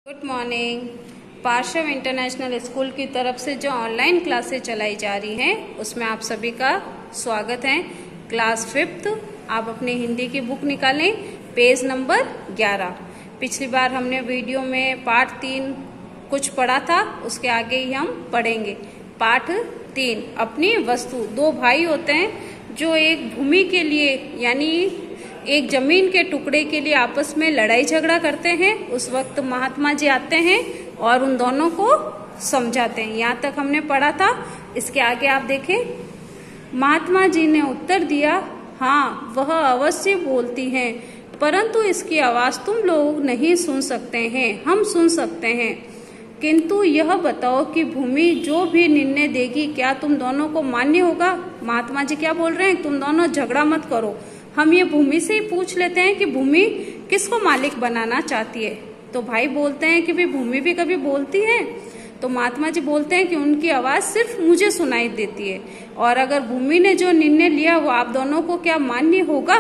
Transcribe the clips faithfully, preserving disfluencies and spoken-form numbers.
Good morning. Parshva international school की तरफ से जो ऑनलाइन क्लासेस चलाई जा रही हैं उसमें आप सभी का स्वागत है। क्लास फिफ्थ, आप अपनी हिंदी की बुक निकालें, पेज नंबर ग्यारह। पिछली बार हमने वीडियो में पाठ तीन कुछ पढ़ा था, उसके आगे ही हम पढ़ेंगे। पाठ तीन, अपनी वस्तु। दो भाई होते हैं जो एक भूमि के लिए यानी एक जमीन के टुकड़े के लिए आपस में लड़ाई झगड़ा करते हैं। उस वक्त महात्मा जी आते हैं और उन दोनों को समझाते हैं। यहाँ तक हमने पढ़ा था। इसके आगे आप देखें। महात्मा जी ने उत्तर दिया, हाँ वह अवश्य बोलती हैं, परंतु इसकी आवाज तुम लोग नहीं सुन सकते हैं, हम सुन सकते हैं। किंतु यह बताओ कि भूमि जो भी निर्णय देगी क्या तुम दोनों को मान्य होगा। महात्मा जी क्या बोल रहे हैं, तुम दोनों झगड़ा मत करो, हम ये भूमि से ही पूछ लेते हैं कि भूमि किसको मालिक बनाना चाहती है। तो भाई बोलते हैं कि भाई भूमि भी कभी बोलती है। तो महात्मा जी बोलते हैं कि उनकी आवाज सिर्फ मुझे सुनाई देती है, और अगर भूमि ने जो निर्णय लिया वो आप दोनों को क्या मान्य होगा।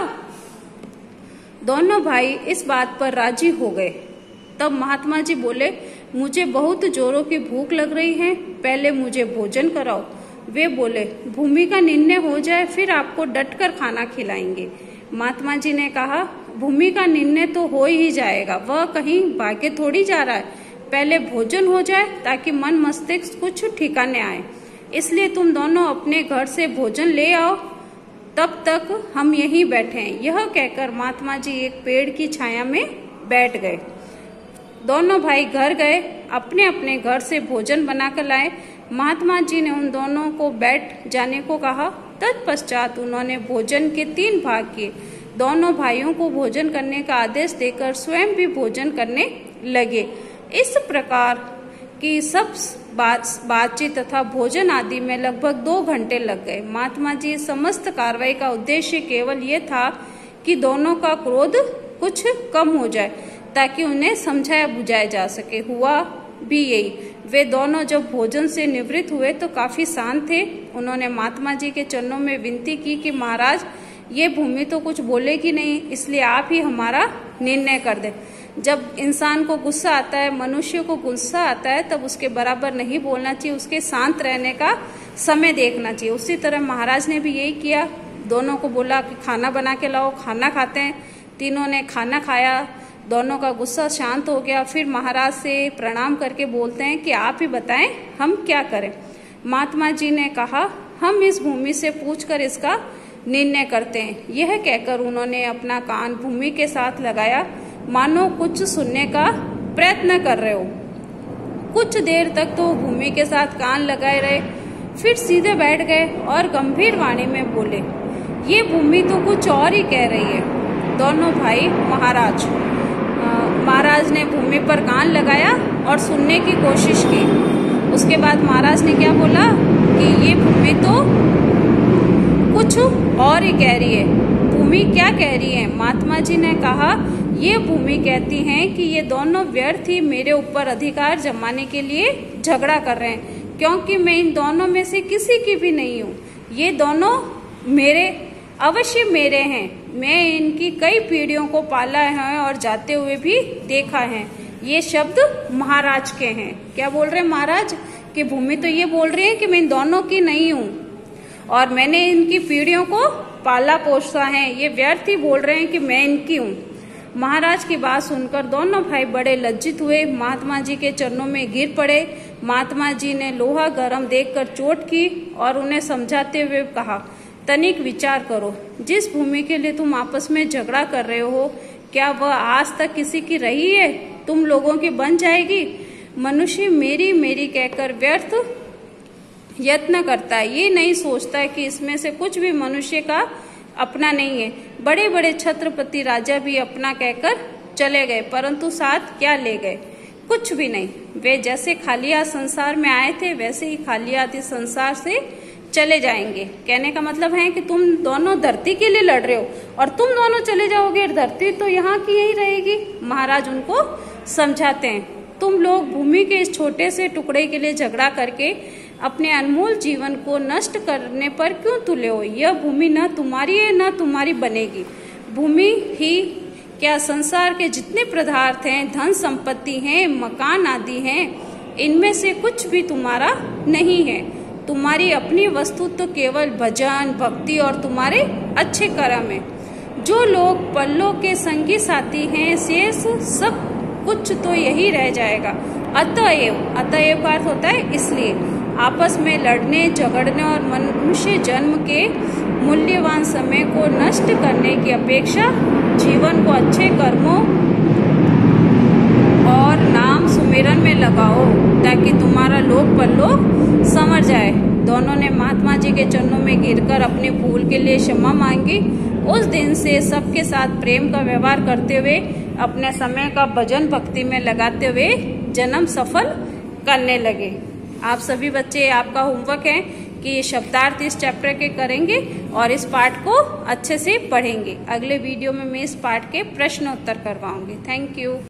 दोनों भाई इस बात पर राजी हो गए। तब महात्मा जी बोले, मुझे बहुत जोरों की भूख लग रही है, पहले मुझे भोजन कराओ। वे बोले, भूमि का निर्णय हो जाए फिर आपको डटकर खाना खिलाएंगे। महात्मा जी ने कहा, भूमि का निर्णय तो हो ही जाएगा, वह कहीं भागे थोड़ी जा रहा है। पहले भोजन हो जाए ताकि मन मस्तिष्क कुछ ठिकाने आए, इसलिए तुम दोनों अपने घर से भोजन ले आओ, तब तक हम यहीं बैठे हैं। यह कहकर महात्मा जी एक पेड़ की छाया में बैठ गए। दोनों भाई घर गए, अपने अपने घर से भोजन बनाकर लाए। महात्मा जी ने उन दोनों को बैठ जाने को कहा। तत्पश्चात उन्होंने भोजन के तीन भाग किए। दोनों भाइयों को भोजन करने का आदेश देकर स्वयं भी भोजन करने लगे। इस प्रकार की सब बात बातचीत तथा भोजन आदि में लगभग दो घंटे लग गए। महात्मा जी समस्त कार्रवाई का उद्देश्य केवल ये था कि दोनों का क्रोध कुछ कम हो जाए ताकि उन्हें समझाया बुझाया जा सके। हुआ भी यही। वे दोनों जब भोजन से निवृत्त हुए तो काफी शांत थे। उन्होंने महात्मा जी के चरणों में विनती की कि महाराज, ये भूमि तो कुछ बोलेगी नहीं, इसलिए आप ही हमारा निर्णय कर दें। जब इंसान को गुस्सा आता है, मनुष्य को गुस्सा आता है, तब उसके बराबर नहीं बोलना चाहिए, उसके शांत रहने का समय देखना चाहिए। उसी तरह महाराज ने भी यही किया। दोनों को बोला कि खाना बना के लाओ, खाना खाते हैं। तीनों ने खाना खाया, दोनों का गुस्सा शांत हो गया। फिर महाराज से प्रणाम करके बोलते हैं कि आप ही बताएं हम क्या करें। महात्मा जी ने कहा, हम इस भूमि से पूछकर इसका निर्णय करते हैं। यह कहकर उन्होंने अपना कान भूमि के साथ लगाया, मानो कुछ सुनने का प्रयत्न कर रहे हो। कुछ देर तक तो भूमि के साथ कान लगाए रहे, फिर सीधे बैठ गए और गंभीर वाणी में बोले, ये भूमि तो कुछ और ही कह रही है। दोनों भाई महाराज महाराज ने भूमि पर कान लगाया और सुनने की कोशिश की। उसके बाद महाराज ने क्या बोला कि ये भूमि तो कुछ और ही कह रही है। भूमि क्या कह रही है? महात्मा जी ने कहा, ये भूमि कहती है कि ये दोनों व्यर्थ ही मेरे ऊपर अधिकार जमाने के लिए झगड़ा कर रहे हैं, क्योंकि मैं इन दोनों में से किसी की भी नहीं हूँ। ये दोनों मेरे अवश्य मेरे हैं। मैं इनकी कई पीढ़ियों को पाला है और जाते हुए भी देखा है। ये शब्द महाराज के हैं। क्या बोल रहे हैं महाराज कि भूमि तो ये बोल रही है कि मैं इन दोनों की नहीं हूँ और मैंने इनकी पीढ़ियों को पाला पोसा है। ये व्यर्थ ही बोल रहे हैं कि मैं इनकी हूँ। महाराज की बात सुनकर दोनों भाई बड़े लज्जित हुए, महात्मा जी के चरणों में गिर पड़े। महात्मा जी ने लोहा गर्म देखकर चोट की और उन्हें समझाते हुए कहा, तनिक विचार करो, जिस भूमि के लिए तुम आपस में झगड़ा कर रहे हो, क्या वह आज तक किसी की रही है? तुम लोगों की बन जाएगी। मनुष्य मेरी मेरी कहकर व्यर्थ यत्न करता है, ये नहीं सोचता है कि इसमें से कुछ भी मनुष्य का अपना नहीं है। बड़े बड़े छत्रपति राजा भी अपना कहकर चले गए, परंतु साथ क्या ले गए? कुछ भी नहीं। वे जैसे खालिया संसार में आए थे वैसे ही खालिया संसार से चले जाएंगे। कहने का मतलब है कि तुम दोनों धरती के लिए लड़ रहे हो और तुम दोनों चले जाओगे, धरती तो यहाँ की यही रहेगी। महाराज उनको समझाते हैं, तुम लोग भूमि के इस छोटे से टुकड़े के लिए झगड़ा करके अपने अनमोल जीवन को नष्ट करने पर क्यों तुले हो? यह भूमि न तुम्हारी है न तुम्हारी बनेगी। भूमि ही क्या संसार के जितने पदार्थ हैं, धन संपत्ति हैं, मकान आदि हैं, इनमें से कुछ भी तुम्हारा नहीं है। तुम्हारी अपनी वस्तु तो केवल भजन, भक्ति और तुम्हारे अच्छे कर्म है। जो लोग पल्लों के संगी साथी हैं, शेष सब कुछ तो यही रह जाएगा। अतएव, अतएव का अर्थ होता है इसलिए, आपस में लड़ने, झगड़ने और मनुष्य जन्म के मूल्यवान समय को नष्ट करने की अपेक्षा जीवन को अच्छे कर्मों और नाम सुमिरन में लगाओ, ताकि तुम्हारा लोक परलोक संवर जाए। दोनों ने महात्मा जी के चरणों में गिरकर अपनी भूल के लिए क्षमा मांगी। उस दिन से सबके साथ प्रेम का व्यवहार करते हुए, अपने समय का भजन भक्ति में लगाते हुए जन्म सफल करने लगे। आप सभी बच्चे, आपका होमवर्क है कि ये शब्दार्थ इस चैप्टर के करेंगे और इस पाठ को अच्छे से पढ़ेंगे। अगले वीडियो में मैं इस पाठ के प्रश्न उत्तर करवाऊंगी। Thank you.